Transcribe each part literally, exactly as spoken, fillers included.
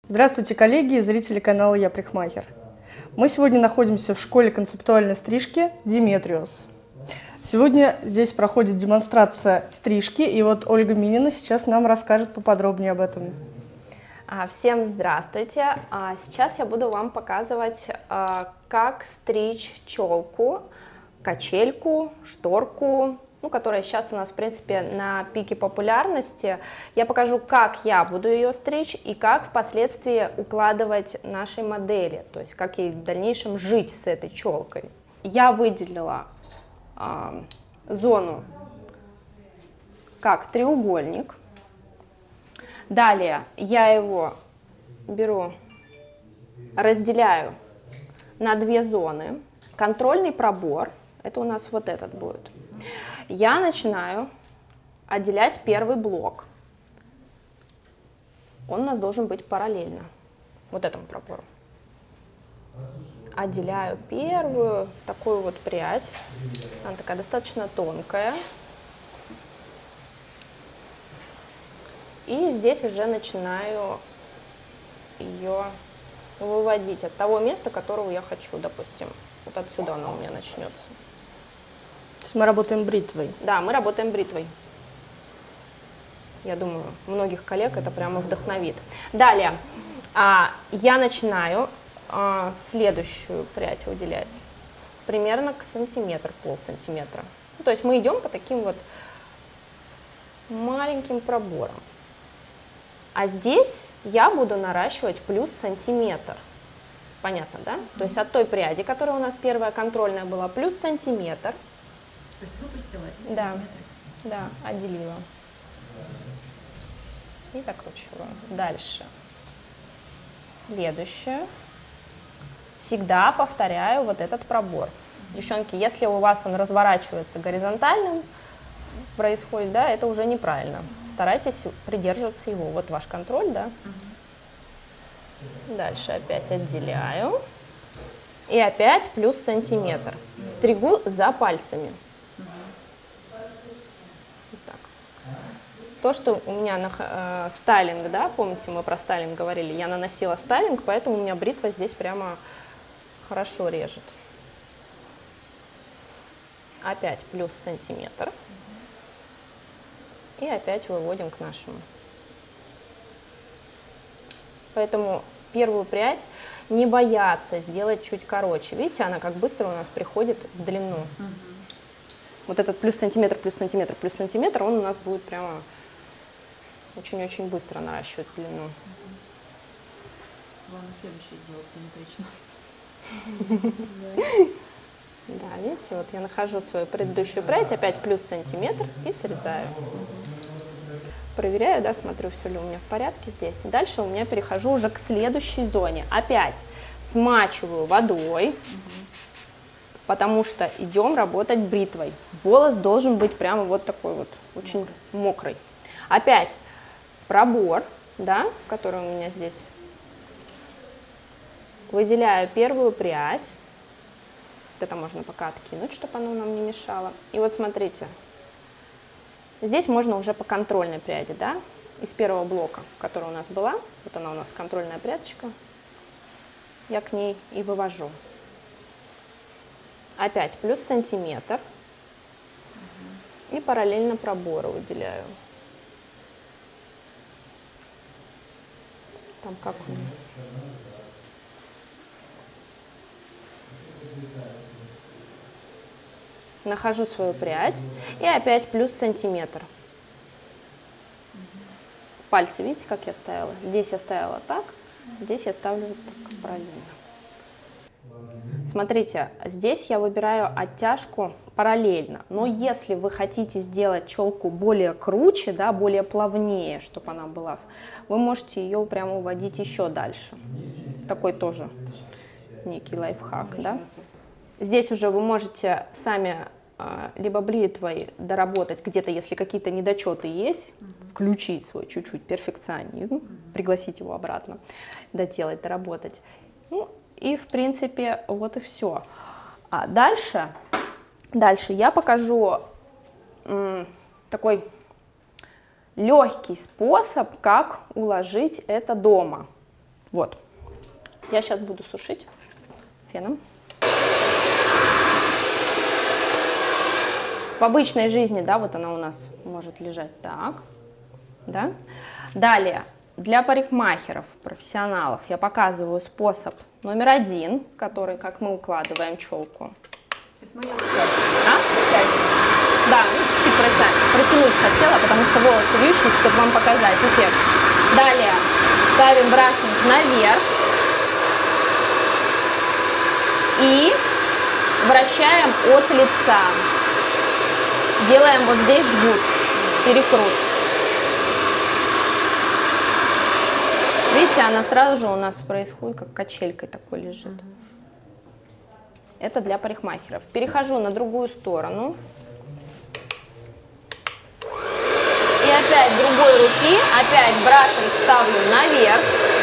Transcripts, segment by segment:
Здравствуйте, коллеги и зрители канала Я Парикмахер. Мы сегодня находимся в школе концептуальной стрижки Диметриус. Сегодня здесь проходит демонстрация стрижки, и вот Ольга Минина сейчас нам расскажет поподробнее об этом. Всем здравствуйте! Сейчас я буду вам показывать, как стричь челку, качельку, шторку, ну, которая сейчас у нас, в принципе, на пике популярности. Я покажу, как я буду ее стричь и как впоследствии укладывать нашей модели, то есть как ей в дальнейшем жить с этой челкой. Я выделила э, зону как треугольник. Далее я его беру, разделяю на две зоны. Контрольный пробор, это у нас вот этот будет. Я начинаю отделять первый блок. Он у нас должен быть параллельно вот этому пробору. Отделяю первую такую вот прядь. Она такая достаточно тонкая. И здесь уже начинаю ее выводить от того места, которого я хочу, допустим. Вот отсюда она у меня начнется. То есть мы работаем бритвой? Да, мы работаем бритвой. Я думаю, многих коллег это прямо вдохновит. Далее а, я начинаю а, следующую прядь выделять. Примерно к сантиметру, полсантиметра. Ну, то есть мы идем по таким вот маленьким проборам. А здесь я буду наращивать плюс сантиметр. Понятно, да? Mm-hmm. То есть от той пряди, которая у нас первая контрольная была, плюс сантиметр. То есть выпустила? Да, да, отделила. И закручиваю. Дальше. Следующее. Всегда повторяю вот этот пробор. Mm-hmm. Девчонки, если у вас он разворачивается горизонтальным, происходит, да, это уже неправильно. Старайтесь придерживаться его. Вот ваш контроль, да. Mm-hmm. Дальше опять отделяю. И опять плюс сантиметр. Стригу за пальцами. То, что у меня на, э, стайлинг, да, помните, мы про стайлинг говорили, я наносила стайлинг, поэтому у меня бритва здесь прямо хорошо режет. Опять плюс сантиметр. И опять выводим к нашему. Поэтому первую прядь не бояться сделать чуть короче. Видите, она как быстро у нас приходит в длину. Угу. Вот этот плюс сантиметр, плюс сантиметр, плюс сантиметр, он у нас будет прямо очень-очень быстро наращивать длину. Угу. Главное следующее сделать симметрично. Да, видите, вот я нахожу свою предыдущую прядь, опять плюс сантиметр и срезаю. Проверяю, да, смотрю, все ли у меня в порядке здесь. И дальше у меня перехожу уже к следующей зоне. Опять смачиваю водой, потому что идем работать бритвой. Волос должен быть прямо вот такой вот, очень мокрый. Опять пробор, да, который у меня здесь. Выделяю первую прядь. Это можно пока откинуть, чтобы оно нам не мешало. И вот смотрите, здесь можно уже по контрольной пряди, да, из первого блока, которая у нас была, вот она у нас контрольная прядочка, я к ней и вывожу. Опять плюс сантиметр и параллельно проборы выделяю. Там как у меня? Нахожу свою прядь и опять плюс сантиметр. Пальцы, видите, как я ставила? Здесь я ставила так, здесь я ставлю так, параллельно. Смотрите, здесь я выбираю оттяжку параллельно, но если вы хотите сделать челку более круче, да, более плавнее, чтобы она была, вы можете ее прямо уводить еще дальше. Такой тоже некий лайфхак, да. Здесь уже вы можете сами а, либо бритвой доработать где-то, если какие-то недочеты есть, uh-huh. включить свой чуть-чуть перфекционизм, uh-huh. пригласить его обратно, доделать, доработать. Ну, и в принципе вот и все. А дальше, дальше я покажу м, такой легкий способ, как уложить это дома. Вот. Я сейчас буду сушить феном. В обычной жизни, да, вот она у нас может лежать так, да. Далее, для парикмахеров, профессионалов я показываю способ номер один, который, как мы укладываем челку. То есть моя А? Да, чуть-чуть протянуть. Протянуть хотела, потому что волосы вьющиеся, чтобы вам показать эффект. Далее ставим брашинг наверх и вращаем от лица. Делаем вот здесь жгут, перекрут. Видите, она сразу же у нас происходит, как качелькой такой лежит. Это для парикмахеров. Перехожу на другую сторону. И опять другой руки, опять брашинг ставлю наверх.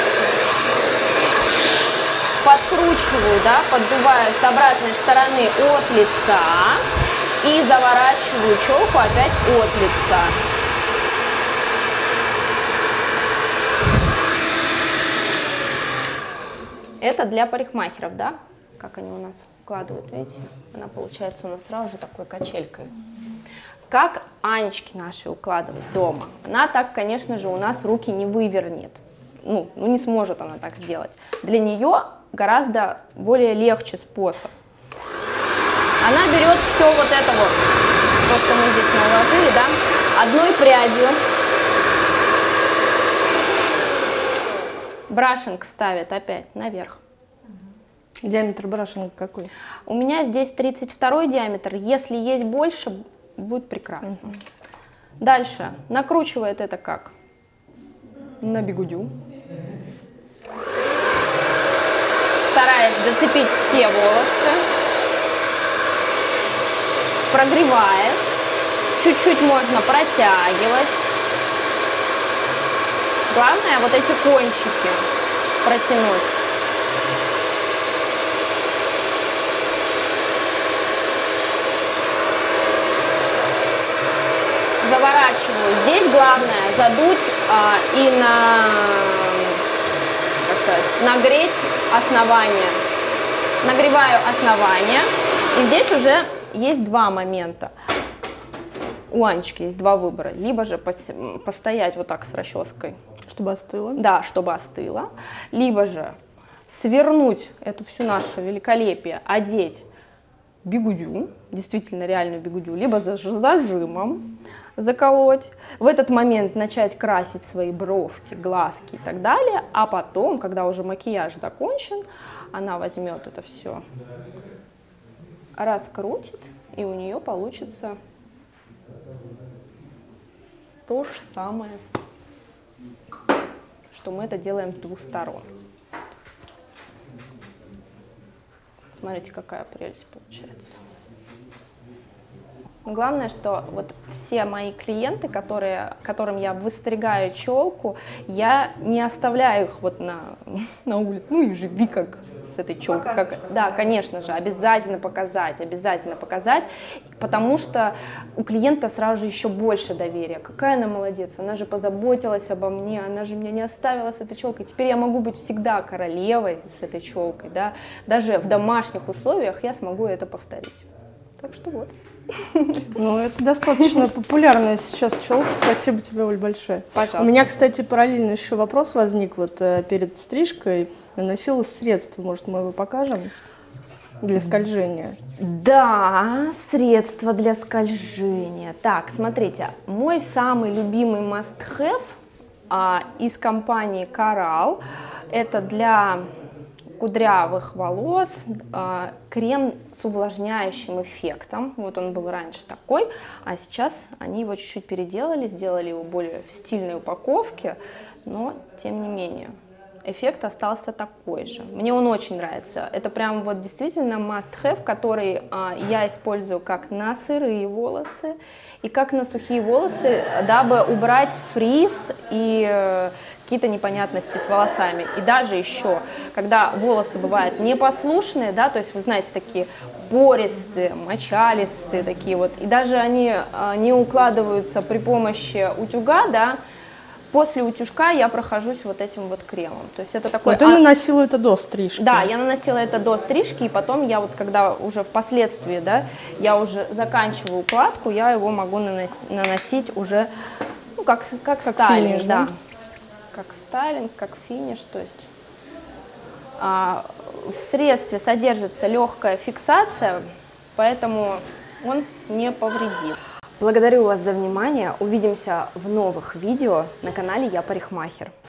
Подкручиваю, да, поддуваю с обратной стороны от лица. И заворачиваю челку опять от лица. Это для парикмахеров, да? Как они у нас укладывают, видите? Она получается у нас сразу же такой качелькой. Как Анечки наши укладывать дома? Она так, конечно же, у нас руки не вывернет. Ну, ну не сможет она так сделать. Для нее гораздо более легче способ. Она берет все вот это вот, то, что мы здесь наложили, да, одной прядью. Брашинг ставит опять наверх. Диаметр брашинга какой? У меня здесь тридцать второй диаметр, если есть больше, будет прекрасно. Угу. Дальше накручивает это как? На бигудю. Стараясь зацепить все волосы. Прогревает, чуть-чуть можно протягивать. Главное вот эти кончики протянуть. Заворачиваю. Здесь главное задуть а, и на, как сказать, нагреть основание. Нагреваю основание. И здесь уже есть два момента. У Анечки есть два выбора. Либо же постоять вот так с расческой. Чтобы остыло. Да, чтобы остыло. Либо же свернуть эту всю нашу великолепие, одеть бигудю, действительно реальную бигудю, либо за зажимом заколоть. В этот момент начать красить свои бровки, глазки и так далее. А потом, когда уже макияж закончен, она возьмет это все, раскрутит, и у нее получится то же самое, что мы это делаем с двух сторон. Смотрите, какая прелесть получается. Главное, что вот все мои клиенты, которые, которым я выстригаю челку, я не оставляю их вот на, на улице. Ну и живи как с этой челкой. Как, да, конечно же, обязательно показать, обязательно показать, потому что у клиента сразу же еще больше доверия. Какая она молодец, она же позаботилась обо мне, она же меня не оставила с этой челкой. Теперь я могу быть всегда королевой с этой челкой, да? Даже в домашних условиях я смогу это повторить. Так что вот. Ну, это достаточно популярная сейчас челка. Спасибо тебе, Оль, большое. Пожалуйста. У меня, кстати, параллельно еще вопрос возник. Вот э, перед стрижкой наносилось средство. Может, мы его покажем? Для скольжения. Да, средства для скольжения. Так, смотрите, мой самый любимый must-have а, из компании Coral, это для кудрявых волос э, крем с увлажняющим эффектом. Вот он был раньше такой, а сейчас они его чуть-чуть переделали, сделали его более в стильной упаковке, но тем не менее эффект остался такой же. Мне он очень нравится. Это прям вот действительно must-have, который э, я использую как на сырые волосы и как на сухие волосы, дабы убрать фриз и э, какие-то непонятности с волосами. И даже еще, когда волосы бывают непослушные, да, то есть вы знаете, такие пористые, мочалистые такие вот, и даже они э, не укладываются при помощи утюга, да, после утюжка я прохожусь вот этим вот кремом. То есть это такой... Но ты наносила это до стрижки? Да, я наносила это до стрижки, и потом я вот, когда уже впоследствии, да, я уже заканчиваю укладку, я его могу наносить, наносить уже, ну, как, как, как стайлинг, финиш, да. Как стайлинг, как финиш, то есть а, в средстве содержится легкая фиксация, поэтому он не повредит. Благодарю вас за внимание. Увидимся в новых видео на канале Я Парикмахер.